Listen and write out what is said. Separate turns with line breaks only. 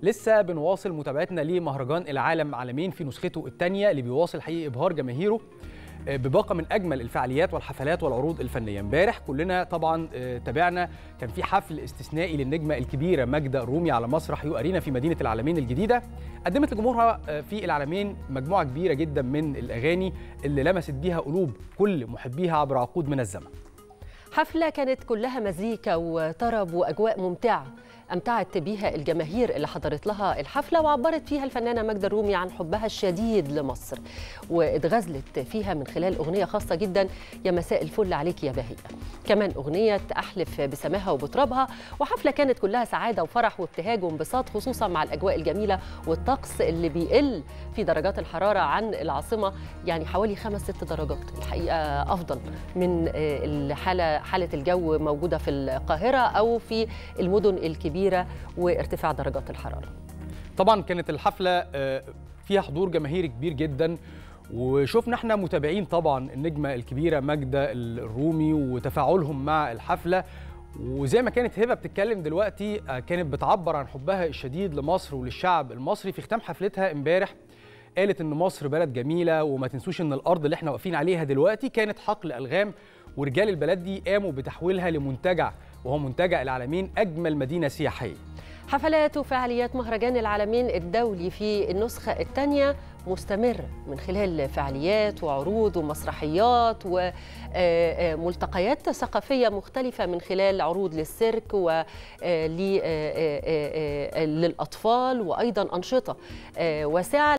لسه بنواصل متابعتنا لمهرجان العالم عالمين في نسخته الثانيه اللي بيواصل حقيقي ابهار جماهيره بباقه من اجمل الفعاليات والحفلات والعروض الفنيه. امبارح كلنا طبعا تابعنا، كان في حفل استثنائي للنجمه الكبيره ماجدة الرومي على مسرح يو أرينا في مدينه العالمين الجديده. قدمت لجمهورها في العالمين مجموعه كبيره جدا من الاغاني اللي لمست بيها قلوب كل محبيها عبر عقود من الزمن.
حفلة كانت كلها مزيكا وطرب وأجواء ممتعة أمتعت بيها الجماهير اللي حضرت لها الحفلة، وعبرت فيها الفنانة ماجدة الرومي عن حبها الشديد لمصر، واتغزلت فيها من خلال أغنية خاصة جدا، يا مساء الفل عليك يا بهية، كمان أغنية أحلف بسماها وبترابها. وحفلة كانت كلها سعادة وفرح وابتهاج وانبساط، خصوصا مع الأجواء الجميلة والطقس اللي بيقل في درجات الحرارة عن العاصمة، يعني حوالي 5-6 درجات الحقيقة، أفضل من حالة الجو موجودة في القاهرة أو في المدن الكبيرة وارتفاع درجات الحرارة.
طبعا كانت الحفلة فيها حضور جماهيري كبير جدا، وشوفنا احنا متابعين طبعا النجمة الكبيرة ماجدة الرومي وتفاعلهم مع الحفلة. وزي ما كانت هبة بتتكلم دلوقتي، كانت بتعبر عن حبها الشديد لمصر وللشعب المصري. في ختام حفلتها امبارح قالت ان مصر بلد جميلة، وما تنسوش ان الارض اللي احنا واقفين عليها دلوقتي كانت حقل ألغام، ورجال البلد دي قاموا بتحويلها لمنتجع، وهو منتجع العالمين، أجمل مدينة سياحية.
حفلات وفعاليات مهرجان العالمين الدولي في النسخة الثانية مستمرة من خلال فعاليات وعروض ومسرحيات وملتقيات ثقافية مختلفة، من خلال عروض للسيرك وللأطفال، وأيضا أنشطة واسعة.